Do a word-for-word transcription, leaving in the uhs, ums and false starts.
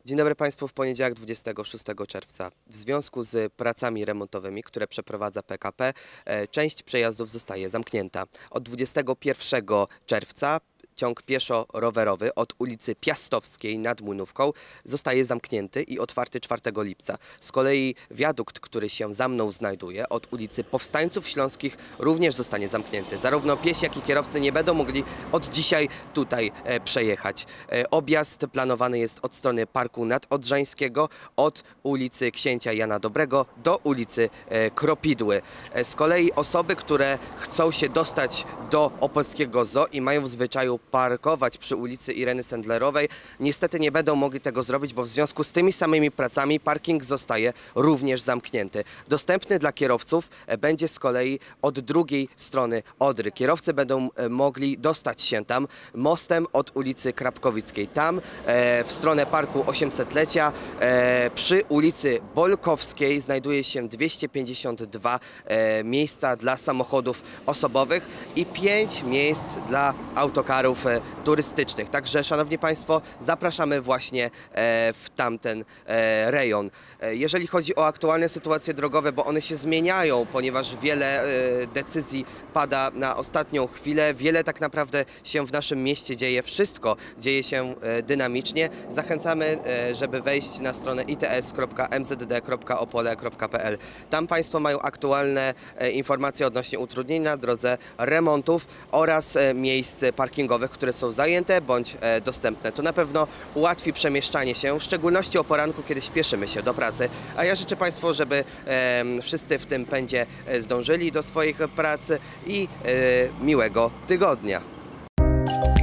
Dzień dobry Państwu. W poniedziałek dwudziestego szóstego czerwca w związku z pracami remontowymi, które przeprowadza P K P, część przejazdów zostaje zamknięta. Od dwudziestego pierwszego czerwca ciąg pieszo-rowerowy od ulicy Piastowskiej nad Młynówką zostaje zamknięty i otwarty czwartego lipca. Z kolei wiadukt, który się za mną znajduje, od ulicy Powstańców Śląskich również zostanie zamknięty. Zarówno piesi, jak i kierowcy nie będą mogli od dzisiaj tutaj e, przejechać. E, objazd planowany jest od strony Parku Nadodrzańskiego, od ulicy Księcia Jana Dobrego do ulicy e, Kropidły. E, z kolei osoby, które chcą się dostać do Opolskiego Zoo i mają w zwyczaju parkować przy ulicy Ireny Sendlerowej, niestety nie będą mogli tego zrobić, bo w związku z tymi samymi pracami parking zostaje również zamknięty. Dostępny dla kierowców będzie z kolei od drugiej strony Odry. Kierowcy będą mogli dostać się tam mostem od ulicy Krapkowickiej. Tam e, w stronę Parku osiemsetlecia e, przy ulicy Bolkowskiej znajduje się dwieście pięćdziesiąt dwa e, miejsca dla samochodów osobowych i pięć miejsc dla autokarów turystycznych. Także, szanowni Państwo, zapraszamy właśnie w tamten rejon. Jeżeli chodzi o aktualne sytuacje drogowe, bo one się zmieniają, ponieważ wiele decyzji pada na ostatnią chwilę, wiele tak naprawdę się w naszym mieście dzieje, wszystko dzieje się dynamicznie. Zachęcamy, żeby wejść na stronę i t s kropka m z d kropka opole kropka p l. Tam Państwo mają aktualne informacje odnośnie utrudnień na drodze, remontów oraz miejsc parkingowych, które są zajęte bądź e, dostępne. To na pewno ułatwi przemieszczanie się, w szczególności o poranku, kiedy śpieszymy się do pracy. A ja życzę Państwu, żeby e, wszyscy w tym pędzie zdążyli do swoich pracy i e, miłego tygodnia.